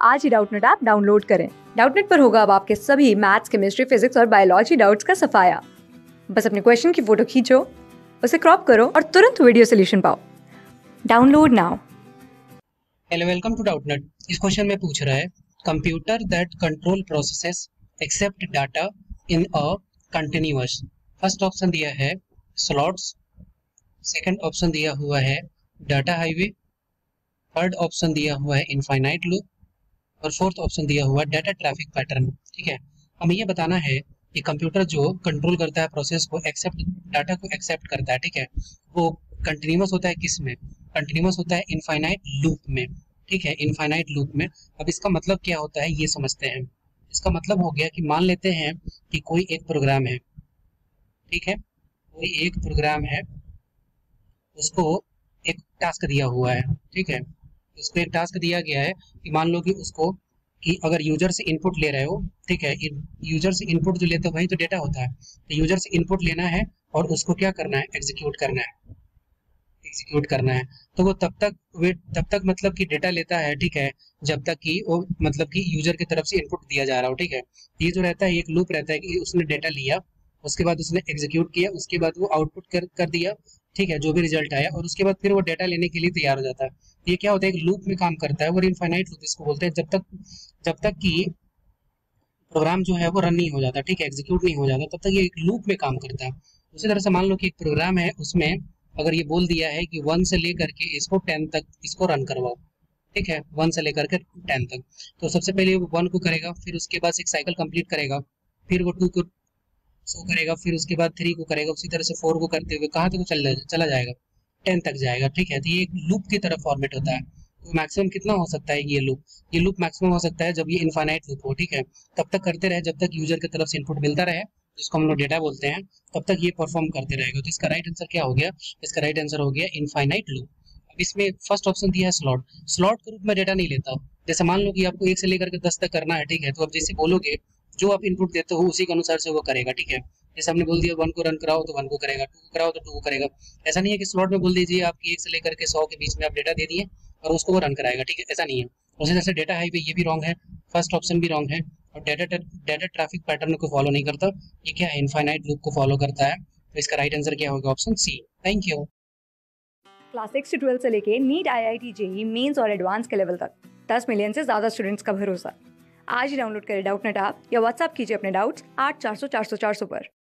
आज ही Doubtnut app download करें। डाउटनेट पर होगा अब आपके सभी मैथ्स, केमिस्ट्री, फिजिक्स और बायोलॉजी डाउट्स का सफाया। बस अपने क्वेश्चन की फोटो खींचो, उसे क्रॉप करो और तुरंत वीडियो सोल्यूशन पाओ। Download now. Hello, welcome to Doubtnut. इस क्वेश्चन में पूछ रहा है computer that control processes accept data in a continuous. First option दिया है स्लॉट्स, सेकंड ऑप्शन दिया हुआ है डाटा हाईवे, थर्ड ऑप्शन दिया हुआ है इनफाइनाइट लूप और फोर्थ ऑप्शन दिया हुआ है डाटा ट्रैफिक पैटर्न। ठीक है, हमें ये बताना है कि कंप्यूटर जो कंट्रोल करता है प्रोसेस को, एक्सेप्ट डाटा को एक्सेप्ट करता है, ठीक है, वो कंटिन्यूअस होता है किस में? कंटिन्यूअस होता है इनफाइनाइट लूप में। ठीक है, इनफाइनाइट लूप में। अब इसका मतलब क्या होता है ये समझते हैं। इसका मतलब हो गया कि मान लेते हैं कि कोई एक प्रोग्राम है, ठीक है, कोई एक प्रोग्राम है, उसको एक टास्क दिया हुआ है, ठीक है, उसको एक टास्क दिया गया है कि मान लो कि उसको कि अगर यूजर से इनपुट ले रहे हो, ठीक है, यूजर से इनपुट जो लेते हो वही तो डेटा होता है, तो यूजर से इनपुट लेना है और उसको क्या करना है, एग्जीक्यूट करना है, एग्जीक्यूट करना है। तो वो तब तक मतलब कि डेटा लेता है, ठीक है, जब तक कि वो मतलब कि यूजर की तरफ से इनपुट दिया जा रहा हो। ठीक है, ये जो रहता है एक लूप रहता है कि उसने डेटा लिया, उसके बाद उसने एग्जीक्यूट किया, उसके बाद वो आउटपुट कर दिया, ठीक है, जो भी रिजल्ट आया, और उसके बाद फिर वो डेटा लेने के लिए तैयार हो जाता है। तो ये क्या होता है, एक लूप में काम करता है और इनफाइनाइट लूप इसको बोलते हैं, जब तक कि प्रोग्राम जो है वो रन नहीं हो जाता, ठीक है, एग्जीक्यूट नहीं हो जाता, तब तक ये एक लूप में काम करता है। उसी तरह से मान लो कि एक प्रोग्राम है, उसमें अगर ये बोल दिया है कि 1 से लेकर के इसको 10 तक इसको रन करवाओ, ठीक है, 1 से लेकर के 10 तक, तो सबसे पहले वो 1 को करेगा, फिर उसके बाद एक साइकिल कंप्लीट करेगा, फिर वो 2 को शो करेगा, फिर उसके बाद 3 को करेगा, उसी तरह से 4 को करते हुए कहाँ तक वो चला जाएगा, 10 तक जाएगा। ठीक है, तो ये एक लूप की तरह फॉर्मेट होता है। तो मैक्सिमम कितना हो सकता है ये लूप मैक्सिमम हो सकता है जब ये इनफाइनाइट लूप हो, ठीक है, तब तक करते रहे जब तक यूजर की तरफ से इनपुट मिलता रहे, जिसको हम लोग डेटा बोलते हैं, तब तक ये परफॉर्म करते रहेगा। तो इसका राइट आंसर क्या हो गया? इसका राइट आंसर हो गया इनफाइनाइट लूप। अब इसमें फर्स्ट ऑप्शन दिया है स्लॉट। स्लॉट के रूप में डेटा नहीं लेता। जैसे मान लो कि आपको 1 से लेकर के 10 तक करना है, ठीक है, तो अब जैसे बोलोगे, जो आप इनपुट देते हो उसी के अनुसार से वो करेगा। ठीक है, जैसे हमने बोल दिया 1 को रन कराओ तो 1 को करेगा, 2 को कराओ तो 2 को करेगा। ऐसा नहीं है कि स्लॉट में बोल दीजिए आपकी 1 से लेकर के 100 के बीच में आप डेटा दे दिए और उसको वो रन कराएगा, ठीक है, ऐसा नहीं है। उसी तरह से डेटा हाईवे ये भी रॉन्ग है, फर्स्ट ऑप्शन भी रॉन्ग है, और डेटा ट्रैफिक पैटर्न को फॉलो नहीं करता। ये क्या है, इनफाइनाइट लूप को फॉलो करता है। तो इसका राइट आंसर क्या होगा? Option C. Thank you. Class 6 से 12 से लेके नीट, IIT, JEE मेंस और एडवांस के लेवल तक 10 मिलियन से ज्यादा स्टूडेंट्स का भरोसा। आज ही डाउनलोड करें डाउटनेट ऐप या व्हाट्सएप कीजिए अपने डाउट्स 8400 400 400 पर।